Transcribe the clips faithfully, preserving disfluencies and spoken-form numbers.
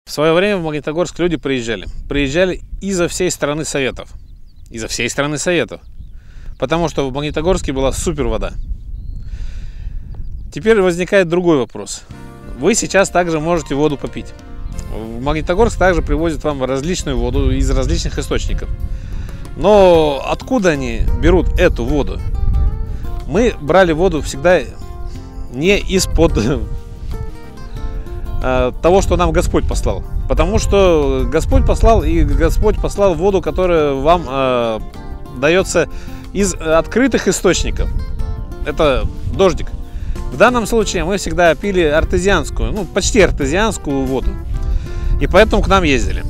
В свое время в Магнитогорск люди приезжали. Приезжали изо всей страны Советов. Изо всей страны Советов. Потому что в Магнитогорске была супер вода. Теперь возникает другой вопрос. Вы сейчас также можете воду попить. В Магнитогорск также привозят вам различную воду из различных источников. Но откуда они берут эту воду? Мы брали воду всегда не из-под того, что нам Господь послал. Потому что Господь послал, и Господь послал воду, которая вам э, дается из открытых источников. Это дождик. В данном случае мы всегда пили артезианскую, ну почти артезианскую воду. И поэтому к нам ездили.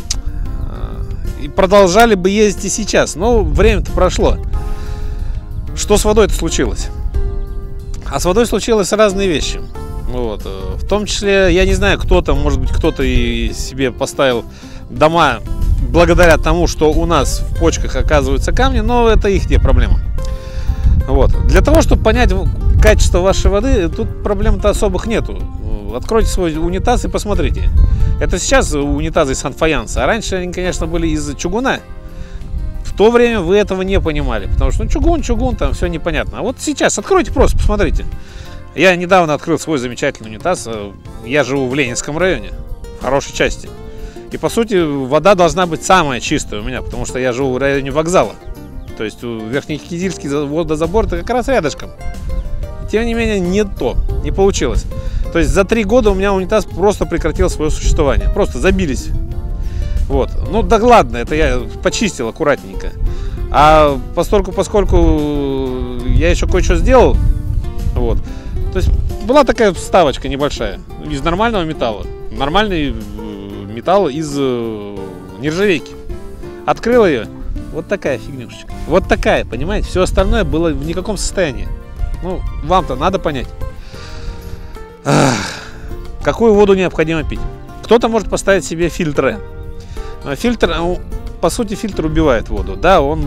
И продолжали бы ездить и сейчас. Но время-то прошло. Что с водой-то случилось? А с водой случилось разные вещи. Вот. В том числе, я не знаю, кто-то, может быть, кто-то и себе поставил дома благодаря тому, что у нас в почках оказываются камни, но это их проблема. Вот. Для того, чтобы понять качество вашей воды, тут проблем-то особых нету. Откройте свой унитаз и посмотрите. Это сейчас унитазы из санфаянса, а раньше они, конечно, были из чугуна. В то время вы этого не понимали, потому что ну, чугун, чугун, там все непонятно. А вот сейчас откройте просто, посмотрите. Я недавно открыл свой замечательный унитаз. Я живу в Ленинском районе, в хорошей части. И по сути вода должна быть самая чистая у меня, потому что я живу в районе вокзала. То есть Верхнекизильский водозабор это как раз рядышком. Тем не менее не то, не получилось. То есть за три года у меня унитаз просто прекратил свое существование. Просто забились. Вот. Ну да ладно, это я почистил аккуратненько. А поскольку, поскольку я еще кое-что сделал, вот. То есть была такая вставочка небольшая из нормального металла. Нормальный металл из нержавейки. Открыл ее. Вот такая фигнюшечка. Вот такая, понимаете? Все остальное было в никаком состоянии. Ну, вам-то надо понять. Ах, какую воду необходимо пить. Кто-то может поставить себе фильтры. Фильтр, по сути, фильтр убивает воду. Да, он,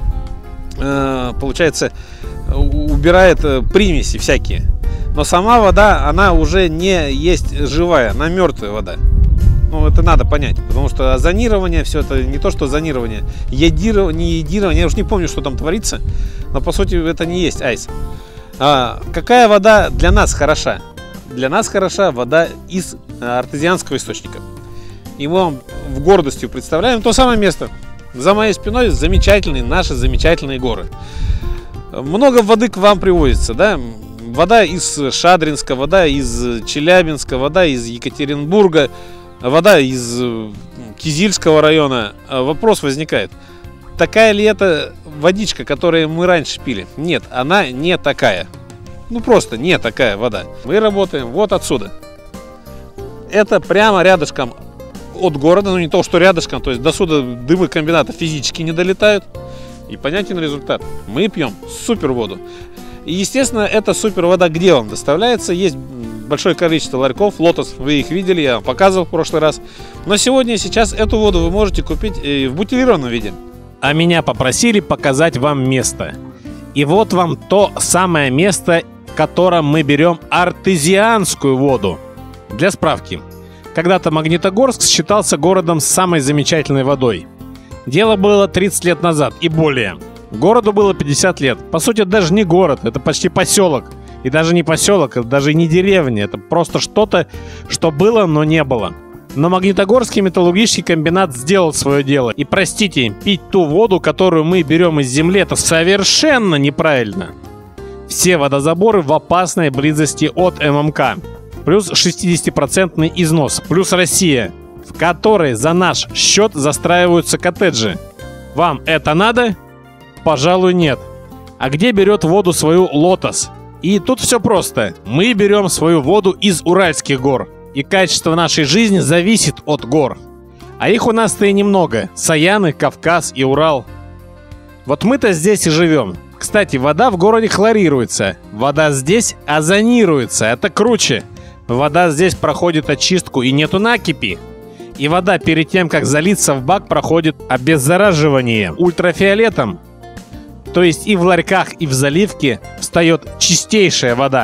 э, получается, убирает примеси всякие. Но сама вода, она уже не есть живая, она мертвая вода. Ну, это надо понять, потому что озонирование, все это не то, что озонирование, йодирование, не йодирование, я уж не помню, что там творится, но по сути это не есть айс. А какая вода для нас хороша? Для нас хороша вода из артезианского источника. И мы вам в гордостью представляем то самое место. За моей спиной замечательные наши замечательные горы. Много воды к вам привозится, да? Вода из Шадринска, вода из Челябинска, вода из Екатеринбурга, вода из Кизильского района. Вопрос возникает. Такая ли это водичка, которую мы раньше пили? Нет, она не такая. Ну просто не такая вода. Мы работаем вот отсюда. Это прямо рядышком от города, ну не то, что рядышком, то есть до сюда дымы комбината физически не долетают. И понятен результат. Мы пьем супер воду. И естественно, эта супер вода где вам доставляется? Есть большое количество ларьков, Лотос, вы их видели, я вам показывал в прошлый раз. Но сегодня и сейчас эту воду вы можете купить в бутилированном виде. А меня попросили показать вам место. И вот вам то самое место, в котором мы берем артезианскую воду. Для справки. Когда-то Магнитогорск считался городом с самой замечательной водой. Дело было тридцать лет назад и более. Городу было пятьдесят лет. По сути, даже не город, это почти поселок. И даже не поселок, это даже не деревня. Это просто что-то, что было, но не было. Но Магнитогорский металлургический комбинат сделал свое дело. И простите, пить ту воду, которую мы берем из земли, это совершенно неправильно. Все водозаборы в опасной близости от ММК. Плюс шестидесятипроцентный износ. Плюс Россия, в которой за наш счет застраиваются коттеджи. Вам это надо? Пожалуй, нет. А где берет воду свою Лотос? И тут все просто. Мы берем свою воду из Уральских гор. И качество нашей жизни зависит от гор. А их у нас-то и немного. Саяны, Кавказ и Урал. Вот мы-то здесь и живем. Кстати, вода в городе хлорируется. Вода здесь озонируется. Это круче. Вода здесь проходит очистку и нету накипи. И вода перед тем, как залиться в бак, проходит обеззараживание ультрафиолетом. То есть и в ларьках, и в заливке встает чистейшая вода.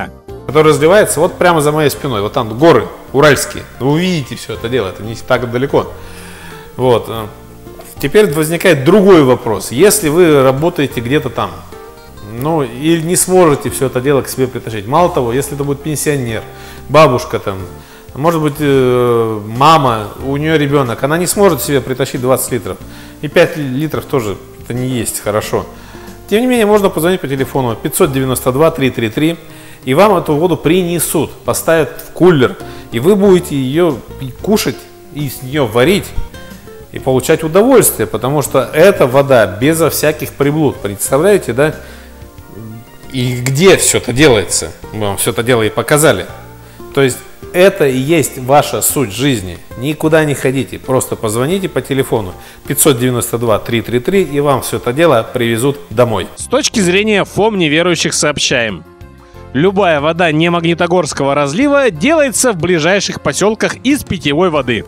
который разливается вот прямо за моей спиной. Вот там горы уральские. Вы увидите все это дело, это не так далеко. Вот. Теперь возникает другой вопрос. Если вы работаете где-то там, ну, и не сможете все это дело к себе притащить. Мало того, если это будет пенсионер, бабушка там, может быть, мама, у нее ребенок, она не сможет себе притащить двадцать литров. И пять литров тоже это не есть хорошо. Тем не менее, можно позвонить по телефону пятьсот девяносто два триста тридцать три, и вам эту воду принесут, поставят в кулер, и вы будете ее кушать и с нее варить, и получать удовольствие, потому что эта вода безо всяких приблуд. Представляете, да? И где все это делается? Мы вам все это дело и показали. То есть это и есть ваша суть жизни. Никуда не ходите, просто позвоните по телефону пятьсот девяносто два триста тридцать три, и вам все это дело привезут домой. С точки зрения ФОМ неверующих сообщаем. Любая вода не магнитогорского разлива делается в ближайших поселках из питьевой воды.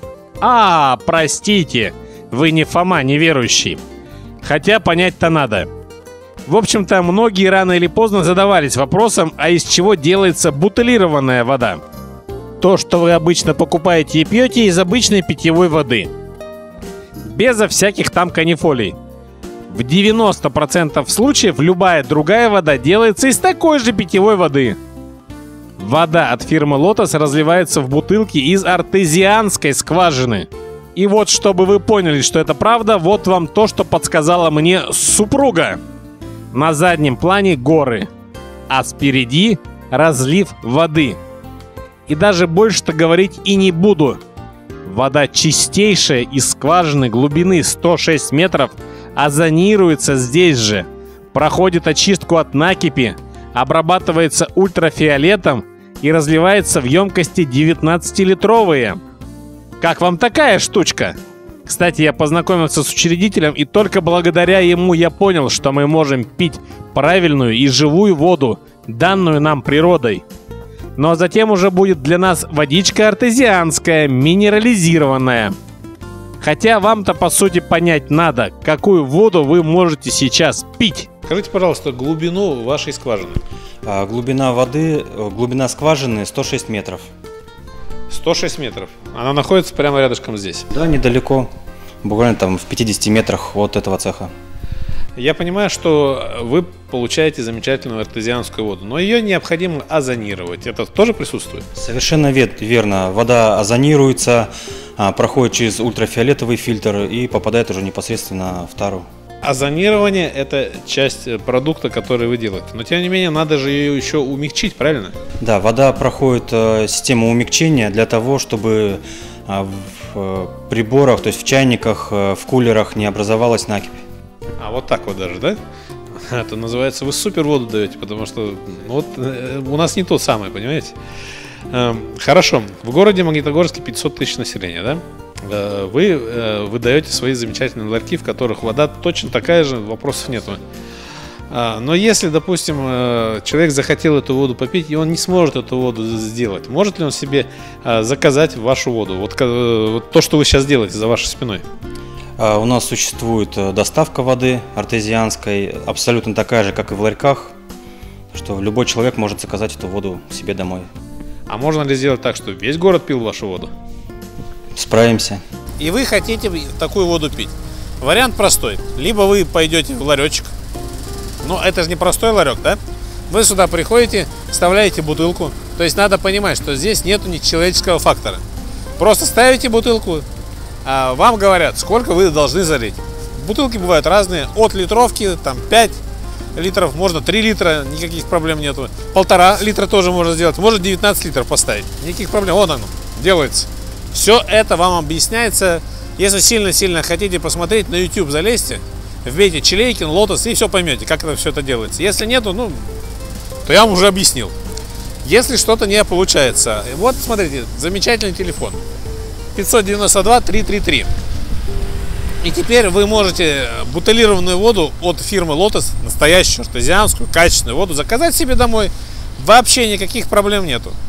А, простите, вы не Фома неверующий. Хотя понять-то надо. В общем-то, многие рано или поздно задавались вопросом, а из чего делается бутылированная вода? То, что вы обычно покупаете и пьете из обычной питьевой воды. Безо всяких там канифолий. В девяноста процентах случаев любая другая вода делается из такой же питьевой воды. Вода от фирмы Lotus разливается в бутылки из артезианской скважины. И вот, чтобы вы поняли, что это правда, вот вам то, что подсказала мне супруга. На заднем плане горы, а спереди разлив воды. И даже больше-то говорить и не буду. Вода чистейшая из скважины глубины сто шесть метров, озонируется здесь же, проходит очистку от накипи, обрабатывается ультрафиолетом и разливается в емкости девятнадцатилитровые. Как вам такая штучка? Кстати, я познакомился с учредителем, и только благодаря ему я понял, что мы можем пить правильную и живую воду, данную нам природой. Но затем уже будет для нас водичка артезианская, минерализированная. Хотя вам-то по сути понять надо, какую воду вы можете сейчас пить. Скажите, пожалуйста, глубину вашей скважины. А, глубина воды, глубина скважины сто шесть метров. сто шесть метров. Она находится прямо рядышком здесь. Да, недалеко. Буквально там в пятидесяти метрах от этого цеха. Я понимаю, что вы получаете замечательную артезианскую воду, но ее необходимо озонировать. Это тоже присутствует? Совершенно верно. Вода озонируется, проходит через ультрафиолетовый фильтр и попадает уже непосредственно в тару. Озонирование – это часть продукта, который вы делаете. Но тем не менее, надо же ее еще умягчить, правильно? Да, вода проходит систему умягчения для того, чтобы в приборах, то есть в чайниках, в кулерах не образовалась накипь. А вот так вот даже, да? Это называется, вы супер воду даете, потому что вот у нас не то самое, понимаете? Хорошо, в городе Магнитогорске пятьсот тысяч населения, да? Вы выдаете свои замечательные ларьки, в которых вода точно такая же, вопросов нету. Но если, допустим, человек захотел эту воду попить, и он не сможет эту воду сделать, может ли он себе заказать вашу воду? Вот, вот то, что вы сейчас делаете за вашей спиной. У нас существует доставка воды артезианской, абсолютно такая же, как и в ларьках, что любой человек может заказать эту воду себе домой. А можно ли сделать так, что весь город пил вашу воду? Справимся. И вы хотите такую воду пить? Вариант простой. Либо вы пойдете в ларечек. Но это же не простой ларек, да? Вы сюда приходите, вставляете бутылку. То есть надо понимать, что здесь нету ни человеческого фактора. Просто ставите бутылку, а вам говорят, сколько вы должны залить. Бутылки бывают разные, от литровки, там пять литров, можно три литра, никаких проблем нету. Полтора литра тоже можно сделать, может девятнадцать литров поставить, никаких проблем. Вот оно, делается. Все это вам объясняется. Если сильно-сильно хотите посмотреть, на YouTube залезьте, вбейте Чилейкин, Lotus и все поймете, как это все это делается. Если нету, ну, то я вам уже объяснил. Если что-то не получается, вот смотрите, замечательный телефон. пятьсот девяносто два триста тридцать три. И теперь вы можете бутылированную воду от фирмы Lotus, настоящую артезианскую, качественную воду, заказать себе домой. Вообще никаких проблем нету.